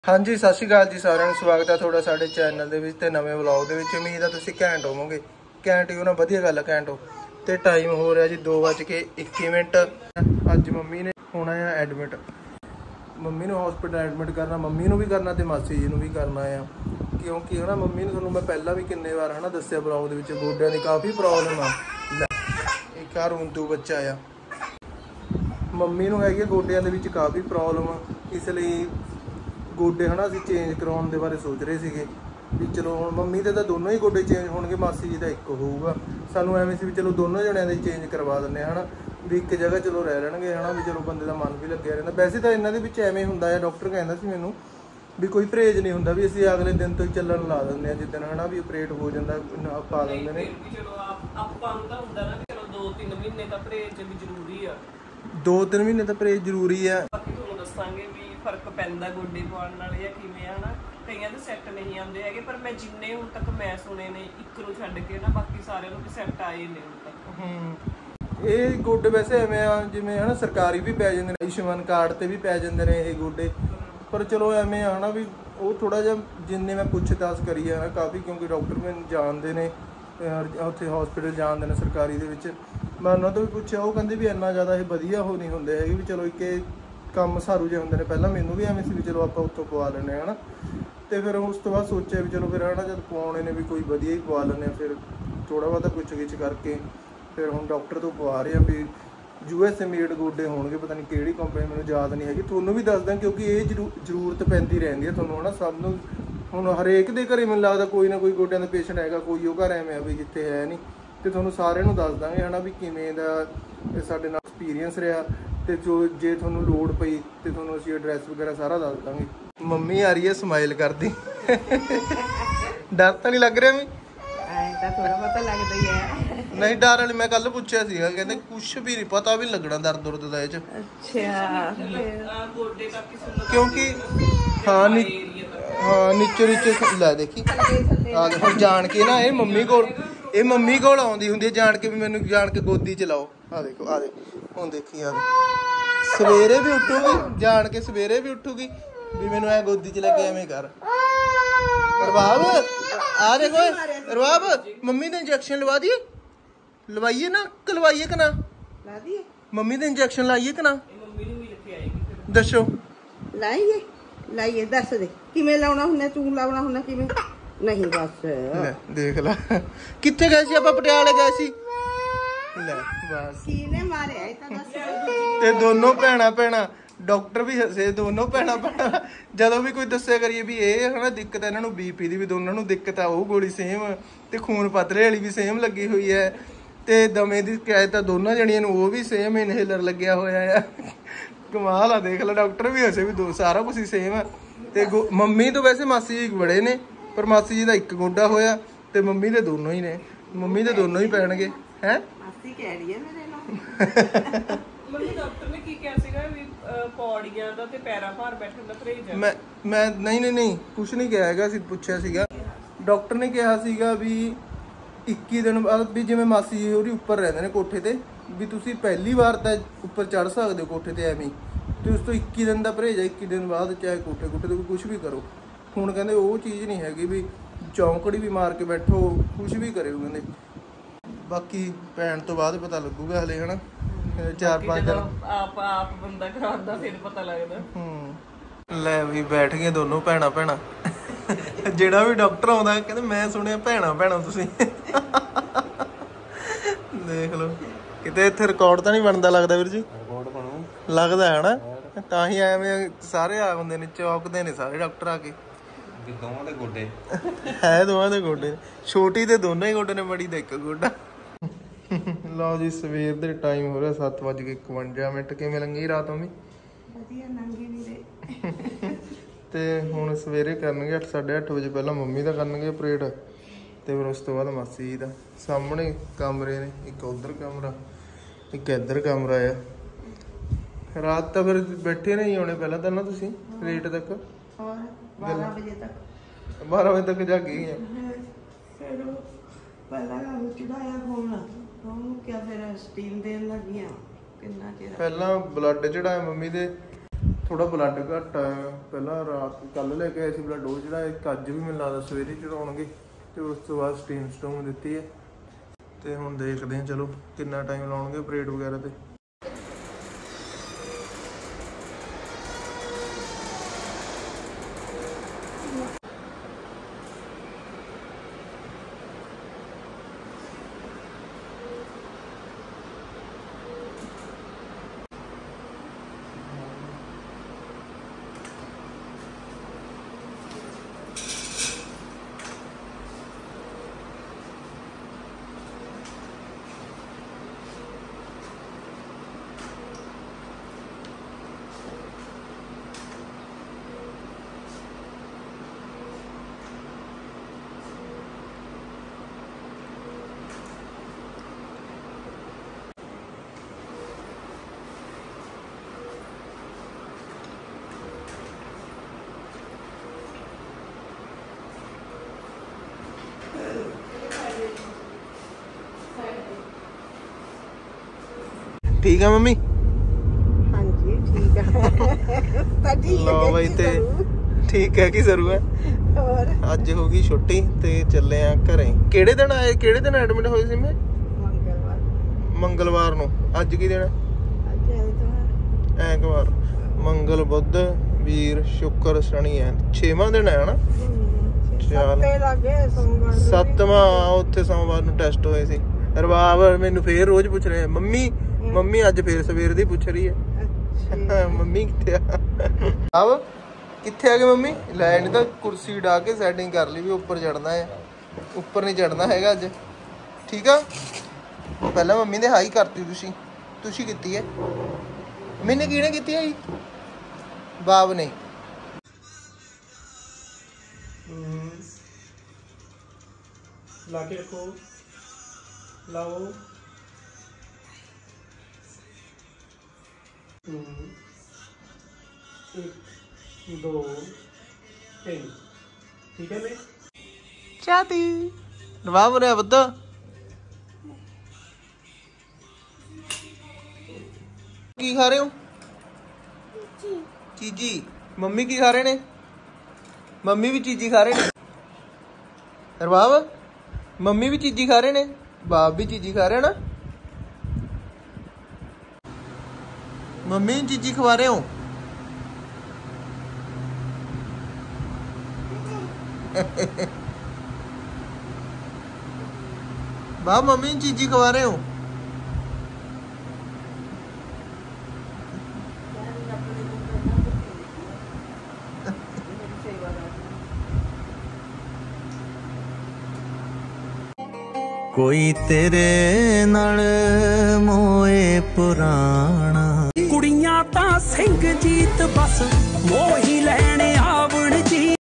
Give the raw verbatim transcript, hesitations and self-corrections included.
हाँ जी सत श्री अकाल जी साਰਿਆਂ ਨੂੰ स्वागत है थोड़ा साडे चैनल ਦੇ ਵਿੱਚ ਤੇ ਨਵੇਂ ਵਲੌਗ ਦੇ ਵਿੱਚ। ਉਮੀਦ ਆ ਤੁਸੀਂ ਘੈਂਟ ਹੋਵੋਗੇ। ਘੈਂਟ ਹੀ ਹੋਣਾ ਵਧੀਆ ਗੱਲ ਘੈਂਟ ਹੋ। ਤੇ ਟਾਈਮ ਹੋ ਰਿਹਾ ਜੀ दो बज के इक्की मिनट। ਅੱਜ ਮੰਮੀ ਨੇ ਹੋਣਾ ਆ ਐਡਮਿਟ। ਮੰਮੀ ਨੂੰ ਹਸਪੀਟਲ ਐਡਮਿਟ ਕਰਨਾ, ਮੰਮੀ ਨੂੰ ਵੀ ਕਰਨਾ ਤੇ ਮਾਸੀ ਜੀ ਨੂੰ ਵੀ ਕਰਨਾ ਆ। ਕਿਉਂਕਿ ਹਨਾ ਮੰਮੀ ਨੂੰ ਤੁਹਾਨੂੰ ਮੈਂ ਪਹਿਲਾਂ ਵੀ ਕਿੰਨੇ ਵਾਰ ਹਨਾ ਦੱਸਿਆ ਵਲੌਗ ਦੇ ਵਿੱਚ ਗੋਡਿਆਂ ਦੀ ਕਾਫੀ ਪ੍ਰੋਬਲਮ ਆ। ਇੱਕ ਆ ਰੂੰਤੂ ਬੱਚਾ ਆ, ਮੰਮੀ ਨੂੰ ਹੈਗੀ ਗੋਡਿਆਂ ਦੇ ਵਿੱਚ ਕਾਫੀ ਪ੍ਰੋਬਲਮ, ਇਸ ਲਈ ਗੋਡੇ ਹੈ ਨਾ ਅਸੀਂ ਚੇਂਜ ਕਰਵਾਉਣ ਦੇ ਬਾਰੇ ਸੋਚ ਰਹੇ ਸੀਗੇ ਵੀ ਚਲੋ ਹੁਣ ਮੰਮੀ ਦੇ ਤਾਂ ਦੋਨੋਂ ਹੀ ਗੋਡੇ ਚੇਂਜ ਹੋਣਗੇ, ਮਾਸੀ ਜੀ ਦਾ ਇੱਕ ਹੋਊਗਾ। ਸਾਨੂੰ ਐਵੇਂ ਸੀ ਵੀ ਚਲੋ ਦੋਨੋਂ ਜਣਿਆਂ ਦੇ ਚੇਂਜ ਕਰਵਾ ਦਿੰਦੇ ਹਾਂ ਹੈ ਨਾ, ਵੀ ਇੱਕ ਜਗ੍ਹਾ ਚਲੋ ਰਹਿ ਲੈਣਗੇ ਹੈ ਨਾ, ਵੀ ਚਲੋ ਬੰਦੇ ਦਾ ਮਨ ਵੀ ਲੱਗਿਆ ਰਹਿੰਦਾ। ਵੈਸੇ ਤਾਂ ਇਹਨਾਂ ਦੇ ਵਿੱਚ ਐਵੇਂ ਹੁੰਦਾ ਆ, ਡਾਕਟਰ ਕਹਿੰਦਾ ਸੀ ਮੈਨੂੰ ਵੀ ਕੋਈ ਪਰਹੇਜ਼ ਨਹੀਂ ਹੁੰਦਾ, ਵੀ ਅਸੀਂ ਅਗਲੇ ਦਿਨ ਤੋਂ ਹੀ ਚੱਲਣ ਲਾ ਦਿੰਦੇ ਹਾਂ ਜਿੱਦਣ ਹੈ ਨਾ ਵੀ ਆਪਰੇਟ ਹੋ ਜਾਂਦਾ ਪਾ ਦਿੰਦੇ ਨੇ। ਚਲੋ ਆਪਾਂ ਨੂੰ ਤਾਂ ਹੁੰਦਾ ਨਾ ਵੀ ਚਲੋ ਦੋ ਤਿੰਨ ਮਹੀਨੇ ਤਾਂ ਪਰਹੇਜ਼ ਵੀ ਜ਼ਰੂਰੀ ਆ, ਦੋ ਤਿੰਨ ਮਹੀਨੇ ਤਾਂ ਪਰਹੇਜ਼ ਜ਼ਰੂਰੀ ਆ। ਬਾਕੀ ਤੁਹਾਨੂੰ ਦੱਸਾਂਗੇ ਵੀ ਫਰਕ ਪੈਂਦਾ ਗੋਡੇ ਪਾਉਣ ਨਾਲ ਜਾਂ ਕਿਵੇਂ ਆ ਨਾ। ਕਈਆਂ ਦੇ ਸੈੱਟ ਨਹੀਂ ਆਉਂਦੇ ਹੈਗੇ, ਪਰ ਮੈਂ ਜਿੰਨੇ ਹੁਣ ਤੱਕ ਮੈਂ ਸੁਣੇ ਨੇ ਇੱਕ ਨੂੰ ਛੱਡ ਕੇ ਨਾ ਬਾਕੀ ਸਾਰਿਆਂ ਨੂੰ ਵੀ ਸੈੱਟ ਆਏ ਨੇ ਹੁਣ ਤੱਕ। ਹੂੰ ਇਹ ਗੋਡੇ ਵੈਸੇ ਐਵੇਂ ਆ ਜਿਵੇਂ ਹੈ ਨਾ ਸਰਕਾਰੀ ਵੀ ਪੈ ਜਾਂਦੇ ਨੇ, ਆਯੁਸ਼ਮਾਨ ਕਾਰਡ ਤੇ ਵੀ ਪੈ ਜਾਂਦੇ ਨੇ ਇਹ ਗੋਡੇ, ਪਰ ਚਲੋ ਐਵੇਂ ਆ ਨਾ ਵੀ ਉਹ ਥੋੜਾ ਜਿਹਾ ਜਿੰਨੇ ਮੈਂ ਪੁੱਛ ਤਾਸ ਕਰੀ ਆ ਨਾ ਕਾਫੀ, ਕਿਉਂਕਿ ਡਾਕਟਰ ਮੈਨੂੰ ਜਾਣਦੇ ਨੇ ਉੱਥੇ ਹਸਪੀਟਲ ਜਾਣਦੇ ਨੇ ਸਰਕਾਰੀ ਦੇ ਵਿੱਚ। ਮੈਂ ਉਹਨਾਂ ਤੋਂ ਵੀ ਪੁੱਛਿਆ, ਉਹ ਕਹਿੰਦੇ ਵੀ ਇੰਨਾ ਜ਼ਿਆਦਾ ਇਹ ਵਧੀਆ ਉਹ ਨਹੀਂ ਹੁੰਦੇ ਹੈਗੇ, ਵੀ ਚਲੋ ਇੱਕ ਕੰਮ ਸਾਰੂ ਜਿਹੇ ਹੁੰਦੇ ਨੇ। ਪਹਿਲਾਂ ਮੈਨੂੰ ਵੀ ਐਵੇਂ ਸੀ ਵੀ ਚਲੋ ਆਪਾਂ ਉੱਥੋਂ ਪਵਾ ਲੈਂਦੇ ਹਾਂ ਹੈ ਨਾ, ਅਤੇ ਫਿਰ ਉਸ ਤੋਂ ਬਾਅਦ ਸੋਚਿਆ ਵੀ ਚਲੋ ਫਿਰ ਹੈ ਨਾ ਜਦ ਪਵਾਉਣੇ ਨੇ ਵੀ ਕੋਈ ਵਧੀਆ ਹੀ ਪਵਾ ਲੈਂਦੇ ਹਾਂ। ਫਿਰ ਥੋੜ੍ਹਾ ਬਹੁਤਾ ਪੁੱਛ ਗਿੱਛ ਕਰਕੇ ਫਿਰ ਹੁਣ ਡਾਕਟਰ ਤੋਂ ਪਵਾ ਰਹੇ ਹਾਂ ਵੀ ਯੂ ਐਸ ਏ ਮੇਡ ਗੋਡੇ ਹੋਣਗੇ, ਪਤਾ ਨਹੀਂ ਕਿਹੜੀ ਕੰਪਨੀ ਮੈਨੂੰ ਯਾਦ ਨਹੀਂ ਹੈਗੀ। ਤੁਹਾਨੂੰ ਵੀ ਦੱਸਦਾ ਕਿਉਂਕਿ ਇਹ ਜ਼ਰੂ ਜ਼ਰੂਰਤ ਪੈਂਦੀ ਰਹਿੰਦੀ ਹੈ ਤੁਹਾਨੂੰ ਹੈ ਨਾ ਸਭ ਨੂੰ। ਹੁਣ ਹਰੇਕ ਦੇ ਘਰੇ ਮੈਨੂੰ ਲੱਗਦਾ ਕੋਈ ਨਾ ਕੋਈ ਗੋਡਿਆਂ ਦਾ ਪੇਸ਼ੈਂਟ ਹੈਗਾ, ਕੋਈ ਉਹ ਘਰ ਐਵੇਂ ਆ ਵੀ ਜਿੱਥੇ ਹੈ ਨਹੀਂ। ਅਤੇ ਤੁਹਾਨੂੰ ਸਾਰਿਆਂ ਨੂੰ ਦੱਸ ਦਾਂਗੇ ਹੈ ਨਾ ਵੀ ਕਿਵੇਂ ਦਾ ਸਾਡੇ ਨਾਲ ਐਕਸਪੀਰੀਅੰਸ ਰਿਹਾ, ਅਤੇ ਜੋ ਜੇ ਤੁਹਾਨੂੰ ਲੋੜ ਪਈ ਤਾਂ ਤੁਹਾਨੂੰ ਅਸੀਂ ਐਡਰੈਸ ਵਗੈਰਾ ਸਾਰਾ ਦੱਸ ਦਾਂਗੇ। ਮੰਮੀ ਆ ਰਹੀ ਹੈ ਸਮਾਈਲ ਕਰਦੀ, ਡਰ ਤਾਂ ਨਹੀਂ ਲੱਗ ਰਿਹਾ ਵੀ? ਤਾਂ ਥੋੜਾ ਬਹੁਤਾ ਲੱਗਦਾ ਹੀ ਹੈ। ਨਹੀਂ ਡਰ ਵਾਲੀ ਮੈਂ ਕੱਲ ਪੁੱਛਿਆ ਸੀਗਾ, ਕਹਿੰਦੇ ਕੁਛ ਵੀ ਨਹੀਂ ਪਤਾ ਵੀ ਲੱਗਣਾ ਦਰਦ ਦੁਰਦ ਦਾ ਇਹ ਚ। ਅੱਛਾ ਗੋਡੇ ਕਾਫੀ ਸੁਣੋ ਕਿਉਂਕਿ ਹਾਂ ਨੀ ਹਾਂ ਨੀਚੇ ਨੀਚੇ ਲੈ ਦੇਖੀ ਆ ਹੁਣ ਜਾਣ ਕੇ ਨਾ ਇਹ ਮੰਮੀ ਕੋਲ ਇਹ ਮੰਮੀ ਕੋਲ ਆਉਂਦੀ ਹੁੰਦੀ ਹੈ ਜਾਣ ਕੇ ਵੀ ਮੈਨੂੰ ਜਾਣ ਕੇ ਗੋਦੀ ਚ ਲਾਓ। ਆ ਦੇਖੋ ਆ ਦੇ ਹੁਣ ਦੇਖੀ ਆ ਸਵੇਰੇ ਵੀ ਉੱਠੂਗੀ, ਜਾਣ ਕੇ ਸਵੇਰੇ ਵੀ ਉੱਠੂਗੀ ਵੀ ਮੈਨੂੰ ਐ ਗੋਦੀ ਚ ਲੈ ਕੇ ਐਵੇਂ ਕਰ। ਰਵਾਬ ਆ ਦੇਖੋ ਰਵਾਬ, ਮੰਮੀ ਦੇ ਇੰਜੈਕਸ਼ਨ ਲਵਾ ਦੀਏ, ਲਵਾਈਏ ਨਾ ਲਵਾਈਏ ਕਿ ਨਾ ਲਾ ਦਈਏ? ਮੰਮੀ ਦੇ ਇੰਜੈਕਸ਼ਨ ਲਾਈਏ ਕਿ ਨਾ? ਮੰਮੀ ਨੂੰ ਵੀ ਲਿਖੇ ਆਏਗੀ, ਦੱਸੋ। ਲਾਈਏ ਲਾਈਏ ਦੱਸ ਦੇ ਕਿਵੇਂ ਲਾਉਣਾ ਹੁੰਦਾ, ਤੂੰ ਲਾਉਣਾ ਹੁੰਦਾ ਕਿਵੇਂ? ਨਹੀਂ ਬਸ ਲੈ ਦੇਖ ਲੈ ਕਿੱਥੇ ਗਏ ਸੀ ਆਪਾਂ? ਪਟਿਆਲੇ ਗਏ ਸੀ। ਲੈ ਬਸ ਕਿਹਨੇ ਮਾਰਿਆ ਇਹ ਤਾਂ ਦੱਸ। ਤੇ ਦੋਨੋਂ ਭੈਣਾਂ ਭੈਣਾਂ ਡਾਕਟਰ ਵੀ ਹੱਸੇ, ਦੋਨੋਂ ਭੈਣਾਂ ਭੈਣਾਂ ਜਦੋਂ ਵੀ ਕੋਈ ਦੱਸਿਆ ਕਰੀਏ ਵੀ ਇਹ ਹਨਾ ਦਿੱਕਤ ਹੈ ਇਹਨਾਂ ਨੂੰ ਬੀਪੀ ਦੀ, ਵੀ ਦੋਨਾਂ ਨੂੰ ਦਿੱਕਤ ਆ, ਉਹ ਗੋਲੀ ਸੇਮ, ਤੇ ਖੂਨ ਪਤਲੇ ਵਾਲੀ ਵੀ ਸੇਮ ਲੱਗੀ ਹੋਈ ਹੈ, ਤੇ ਦਮੇ ਦੀ ਸ਼ਿਕਾਇਤ ਤਾਂ ਦੋਨਾਂ ਜਣੀਆਂ ਨੂੰ ਉਹ ਵੀ ਸੇਮ ਇਨਹੇਲਰ ਲੱਗਿਆ ਹੋਇਆ ਆ। ਕਮਾਲ ਆ ਦੇਖ ਲੈ, ਡਾਕਟਰ ਵੀ ਹੱਸੇ ਵੀ ਦੋ ਸਾਰਾ ਕੁਛ ਹੀ ਸੇਮ ਆ। ਤੇ ਮੰਮੀ ਤੋਂ ਵੈਸੇ ਮਾਸੀ ਜੀ ਬੜੇ ਨੇ, ਪਰ ਮਾਸੀ ਜੀ ਦਾ ਇੱਕ ਗੋਡਾ ਹੋਇਆ ਤੇ ਮੰਮੀ ਦੇ ਦੋਨੋਂ ਹੀ ਨੇ, ਮੰਮੀ ਦੇ ਦੋਨੋਂ ਹੀ ਪੈਣਗੇ ਹੈ। ਮਾਸੀ ਕਹਿ ਰਹੀ ਹੈ ਮੇਰੇ ਨਾਲ। ਮੰਮੀ ਡਾਕਟਰ ਨੇ ਕੀ ਕਿਹਾ ਸੀਗਾ ਵੀ ਪੌੜੀਆਂ ਦਾ ਤੇ ਪੈਰਾਂ ਭਾਰ ਬੈਠਣ ਦਾ ਪਰਹੇਜ਼ ਹੈ? ਮੈਂ ਮੈਂ ਨਹੀਂ ਨਹੀਂ ਨਹੀਂ ਕੁਛ ਨਹੀਂ ਕਿਹਾ ਹੈਗਾ, ਅਸੀਂ ਪੁੱਛਿਆ ਸੀਗਾ ਡਾਕਟਰ ਨੇ ਕਿਹਾ ਸੀਗਾ ਵੀ ਇੱਕੀ ਦਿਨ ਬਾਅਦ ਵੀ ਜਿਵੇਂ ਮਾਸੀ ਜੀ ਉਹਦੀ ਉੱਪਰ ਰਹਿੰਦੇ ਨੇ ਕੋਠੇ ਤੇ, ਵੀ ਤੁਸੀਂ ਪਹਿਲੀ ਵਾਰ ਤਾਂ ਉੱਪਰ ਚੜ੍ਹ ਸਕਦੇ ਹੋ ਕੋਠੇ ਤੇ ਐਵੇਂ, ਤੇ ਉਸ ਤੋਂ ਇੱਕੀ ਦਿਨ ਦਾ ਪਰਹੇਜ ਹੈ, ਇੱਕੀ ਦਿਨ ਬਾਅਦ ਚਾਹੇ ਕੋਠੇ ਕੋਠੇ ਤੇ ਕੁਛ ਵੀ ਕਰੋ। ਹੁਣ ਕਹਿੰਦੇ ਉਹ ਚੀਜ਼ ਨਹੀਂ ਹੈਗੀ ਵੀ ਚੌਂਕੜੀ ਵੀ ਮਾਰ ਕੇ ਬੈਠੋ, ਕੁਛ ਵੀ ਕਰਿਓ ਕਹਿੰਦੇ। ਬਾਕੀ ਪੈਣ ਤੋਂ ਬਾਅਦ ਪਤਾ ਲੱਗੂਗਾ ਹਲੇ ਹਨਾ, ਚਾਰ ਪੰਜ ਦਿਨ ਆਪ ਆਪ ਬੰਦਾ ਕਰਾਉਂਦਾ ਫਿਰ ਪਤਾ ਲੱਗਦਾ। ਹੂੰ ਲੈ ਵੀ ਬੈਠ ਗਏ ਦੋਨੋਂ ਭੈਣਾਂ ਭੈਣਾਂ। ਜਿਹੜਾ ਵੀ ਡਾਕਟਰ ਆਉਂਦਾ ਕਹਿੰਦੇ ਮੈਂ ਸੁਣਿਆ ਭੈਣਾਂ ਭੈਣਾਂ ਤੁਸੀਂ। ਦੇਖ ਲਓ ਕਿਤੇ ਇੱਥੇ ਰਿਕਾਰਡ ਤਾਂ ਨਹੀਂ ਬਣਦਾ ਲੱਗਦਾ ਵੀਰ ਜੀ? ਰਿਕਾਰਡ ਬਣੂ ਲੱਗਦਾ ਹੈ ਨਾ, ਤਾਂ ਹੀ ਐਵੇਂ ਸਾਰੇ ਆ ਹੁੰਦੇ ਨੇ, ਚੌਕਦੇ ਨੇ ਸਾਰੇ ਡਾਕਟਰ ਆ ਕੇ। ਦੋਵਾਂ ਦੇ ਗੋਡੇ ਹੈ ਦੋਵਾਂ ਦੇ ਗੋਡੇ, ਛੋਟੀ ਦੇ ਦੋਨੋਂ ਹੀ ਗੋਡੇ ਨੇ, ਬੜੀ ਦਾ ਇੱਕ ਗੋਡਾ। ਲਓ ਜੀ ਸਵੇਰ ਦੇ ਟਾਈਮ ਹੋ ਰਿਹਾ ਸੱਤ ਵੱਜ ਕੇ ਇਕਵੰਜਾ ਮਿੰਟ। ਕਿਵੇਂ ਲੰਘੀ ਰਾਤ ਮੰਮੀ? ਵਧੀਆ ਲੰਘੀ ਨਹੀਂ ਰਹੇ। ਤੇ ਹੁਣ ਸਵੇਰੇ ਕਰਨਗੇ ਅੱਠ ਸਾਢੇ ਅੱਠ ਵਜੇ, ਪਹਿਲਾਂ ਮੰਮੀ ਦਾ ਕਰਨਗੇ ਆਪਰੇਟ, ਤੇ ਫਿਰ ਉਸ ਤੋਂ ਬਾਅਦ ਮਾਸੀ ਜੀ ਦਾ। ਸਾਹਮਣੇ ਕਮਰੇ ਨੇ, ਇੱਕ ਉਧਰ ਕਮਰਾ ਇੱਕ ਇੱਧਰ ਕਮਰਾ ਆ। ਰਾਤ ਤਾਂ ਫਿਰ ਬੈਠੇ ਨਹੀਂ ਆਉਣੇ ਪਹਿਲਾਂ ਤਾਂ ਨਾ ਤੁਸੀਂ ਲੇਟ ਤੱਕ? ਹੋਰ ਬਾਰਾਂ ਵਜੇ ਤੱਕ ਬਾਰਾਂ ਵਜੇ ਤੱਕ ਜਾਗ ਗਈ ਆ। ਫਿਰ ਪਹਿਲਾਂ ਚੜਾਇਆ ਫੋਨ, ਉਹਨੂੰ ਕਿਹਾ ਫਿਰ ਸਟੀਮ ਦੇਣ ਲੱਗੀਆਂ ਕਿੰਨਾ ਚਿਰ ਪਹਿਲਾਂ ਬਲੱਡ ਚੜਾਇਆ ਮੰਮੀ ਦੇ, ਥੋੜਾ ਬਲੱਡ ਘੱਟ ਆਇਆ। ਪਹਿਲਾਂ ਰਾਤ ਕੱਲ ਲੈ ਕੇ ਆਏ ਸੀ ਬਲੱਡ, ਉਹ ਜਿਹੜਾ ਇੱਕ ਅੱਜ ਵੀ ਮੈਨੂੰ ਲੱਗਦਾ ਸਵੇਰੇ ਚੜਾਉਣਗੇ ਤੇ ਉਸ ਤੋਂ ਬਾਅਦ ਸਟੀਮ ਸਟੂਮ ਦਿੱਤੀ ਹੈ ਤੇ ਹੁਣ ਦੇਖਦੇ ਹਾਂ ਚਲੋ ਕਿੰਨਾ ਟਾਈਮ ਲਾਉਣਗੇ ਆਪਰੇਟ ਵਗੈਰਾ ਤੇ। ठीक है मम्मी? हाँ जी ठीक है। लो भाई ते ठीक है कि जरूर है। और ਅੱਜ ਹੋ ਗਈ ਛੁੱਟੀ ਤੇ ਚੱਲੇ ਆ ਘਰੇ। ਕਿਹੜੇ ਦਿਨ ਆਏ, ਕਿਹੜੇ ਦਿਨ ਐਡਮਿਟ ਹੋਏ ਸੀ ਮੈਂ? ਮੰਗਲਵਾਰ। ਮੰਗਲਵਾਰ ਨੂੰ। ਅੱਜ ਕੀ ਦਿਨ ਹੈ? ਅੱਜ ਐਤਵਾਰ। ਐਤਵਾਰ, ਮੰਗਲ, ਬੁੱਧ, ਵੀਰ, ਸ਼ੁੱਕਰ, ਸ਼ਨੀ ਐ ਛੇਵਾਂ ਦਿਨ ਹੈ ਨਾ। ਚੱਲ ਸੱਤਵਾਂ ਉੱਥੇ ਸੋਮਵਾਰ ਨੂੰ ਟੈਸਟ ਹੋਏ ਸੀ। ਰਬਾਬ ਮੈਨੂੰ ਫੇਰ ਰੋਜ਼ ਪੁੱਛ ਰਿਹਾ ਮੰਮੀ ਮੰਮੀ ਅੱਜ ਫੇਰ ਸਵੇਰ ਦੀ ਪੁੱਛ ਰਹੀ ਹੈ ਮੰਮੀ ਕਿੱਥੇ ਆ। ਆਵ ਕਿੱਥੇ ਆ ਗਏ ਮੰਮੀ? ਲੈ ਨਹੀਂ ਤਾਂ ਕੁਰਸੀ ਢਾ ਕੇ ਸੈਟਿੰਗ ਕਰ ਲਈ ਵੀ ਉੱਪਰ ਚੜਨਾ ਹੈ, ਉੱਪਰ ਨਹੀਂ ਚੜਨਾ ਹੈਗਾ ਅੱਜ। ਠੀਕ ਆ। ਪਹਿਲਾਂ ਮੰਮੀ ਨੇ ਹਾਈ ਕਰਤੀ, ਤੁਸੀਂ ਤੁਸੀਂ ਕੀਤੀ ਹੈ। ਮੈਨੇ ਕਿਹਨੇ ਕੀਤੀ ਹੈ ਜੀ? ਬਾਬ ਨੇ। ਲਾ ਕੇ ਰੱਖੋ, ਲਾਓ। एक दो तीन ठीक है मैं चाहती रवाब रहा बद्दा की खा रहे हो? चीजी। मम्मी की खा रहे ने? मम्मी भी चीजी खा रहे ने। रवाब मम्मी भी चीजी खा रहे ने, बाप भी चीजी खा रहे ना। मम्मी चीजी खवा रहे हो? बाप मम्मी चीजी खवा रहे हो? कोई तेरे नाल मोए पुराना कुड़ियां तां सिंह जीत बस मोही लैने